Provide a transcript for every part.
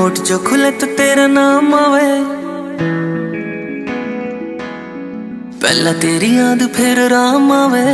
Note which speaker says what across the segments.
Speaker 1: होठ जो खुले तो तेरा नाम आवे, पहला तेरी याद फिर राम आवे।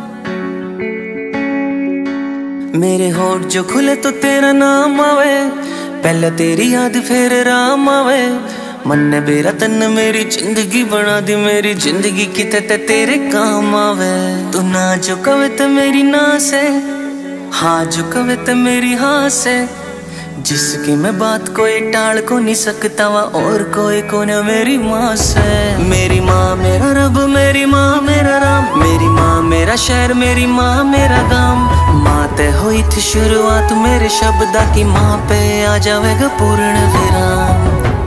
Speaker 1: मेरे होठ जो खुले तो तेरा नाम आवे, पहला तेरी याद फिर राम आवे। मन ने बेरा तन मेरी जिंदगी बना दी, मेरी जिंदगी किते ते तेरे काम आवे। तू ना जो कवे तो मेरी ना से, हाँ जो कवे तो मेरी हाँ से। जिसकी मैं बात कोई टाल को नहीं सकता वा, और कोई को न मेरी माँ से। मेरी माँ मेरा रब, मेरी माँ मेरा राम, मेरी माँ मेरा शहर, मेरी माँ मेरा गाम। माँ ते हुई थी शुरुआत मेरे शब्दा की, माँ पे आ जाएगा पूर्ण विराम।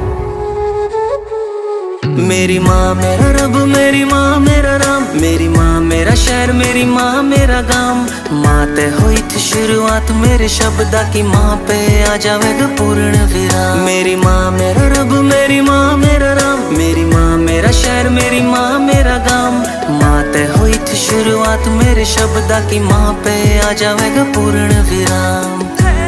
Speaker 1: मेरी माँ मेरा रब, मेरी माँ मेरा राम, मेरी माँ मेरा शहर, मेरी माँ मेरा गाम। माँ ते हुई थी शुरुआत मेरे शब्दा की, माँ पे आ जाएगा पूर्ण विराम। मेरी माँ मेरा रब, मेरी माँ मेरा राम, मेरी माँ मेरा शहर, मेरी माँ मेरा गाम। माँ ते हुई थी शुरुआत मेरे शब्दा की, माँ पे आ जाएगा पूर्ण विराम।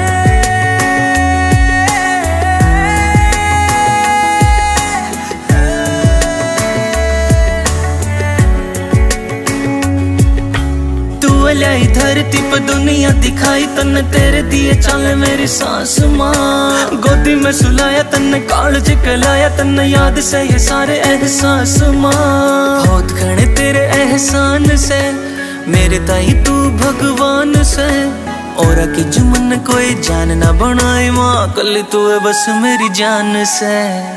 Speaker 1: लाई धरती पर दुनिया दिखाई तन्ने, तेरे दिए चाले मेरी सास माँ। गोदी में सुलाया तन्ने, कालज कहलाया तन्ने, याद से ये सारे एहसास माँ। बहुत घने तेरे एहसान से, मेरे ताई तू भगवान से। और की जुमन कोई जान ना बनाए माँ, कल तू है बस मेरी जान से।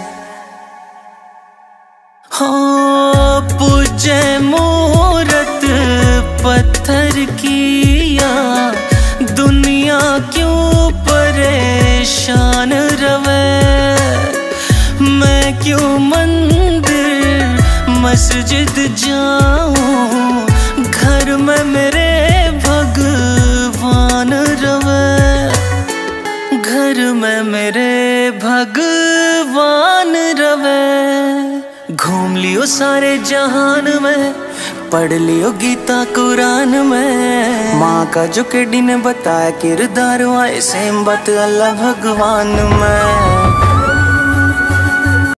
Speaker 1: हो पूजे मूरत पत्थर किया, दुनिया क्यों परेशान रवे। मैं क्यों मंदिर मस्जिद जाऊं, घर में मेरे भगवान रवे। घर में मेरे भगवान रवे। घूम लियो सारे जहान में, पढ़ लियो गीता कुरान में। माँ का जो केडी ने बताया किरदार, आए सेम बात अल्लाह भगवान में।